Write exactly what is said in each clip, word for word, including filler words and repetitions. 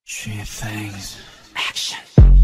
Three things. Action.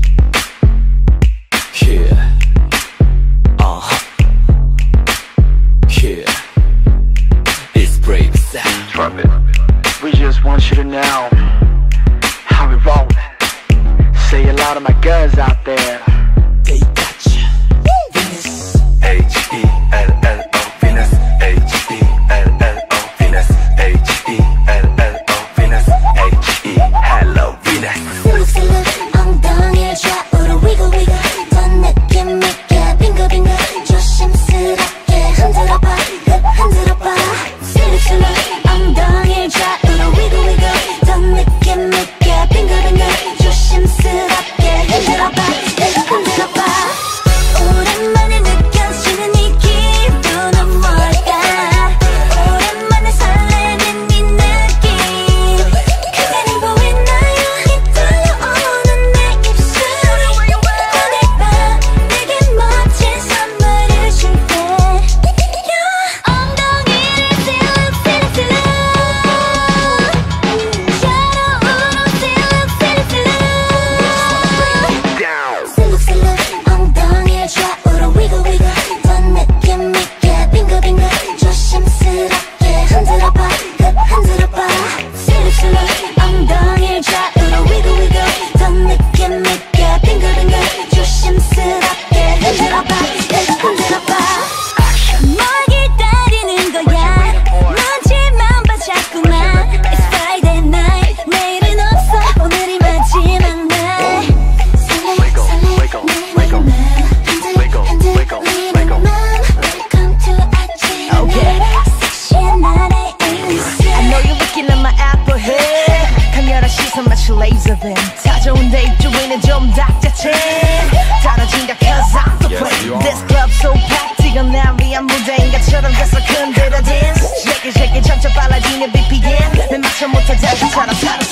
Yeah. Uh-huh. Yeah. It's brave sound. Drop it. We just want you to know how we roll. Say a lot of my girls out there. They got you. Venus. H E L L O Venus. H E L L O Venus. H E L L O Venus. H E Hello Venus. 슬슬 엉덩이를 좌우로 wiggle wiggle 더 느낌 있게 빙글빙글 조심스럽게 흔들어봐 흔들어봐 슬슬 엉덩이를 좌우로 wiggle wiggle 더 느낌 있게 빙글빙글 조심스럽게 흔들어봐 흔들어봐 오랜만에 느껴지는 이 기분은 뭘까 오랜만에 설레는 이 느낌 그대는 보이나요 이 떨려오는 내 입술이 오늘 밤 내게 멋진 선물을 줄게 엉덩이를 슬쩍 슬쩍 샤로우로 슬쩍 슬쩍 슬쩍슬쩍 엉덩이를 좌우로 wiggle wiggle 더 느낌 있게 빙글빙글 조심스럽게 흔들어봐 흔들어봐 슬쩍슬쩍 엉덩이를 좌우로 wiggle wiggle 더 느낌 있게 빙글빙글 조심스럽게 흔들어봐 흔들어봐 뭘 기다리는 거야 너지만 봐 자꾸만 It's Friday night 내일은 없어 오늘이 마지막 날 Wiggle, wiggle, wiggle. Wiggle, wiggle, wiggle. Welcome to 아침 Okay. 섹시한 나의 일상 I know you're looking at my apple head. 강렬한 시선 마치 laser beam. 찾아온 데이 주위는 좀 닥자친. 떨어진다 cause I'm the queen. This club so packed. 이건 날 위한 무대인 것처럼 계속 흔들어 dance. Shake it shake it 점점 빨라지는 비피엠. 내 맞춰 못한 장기처럼 살아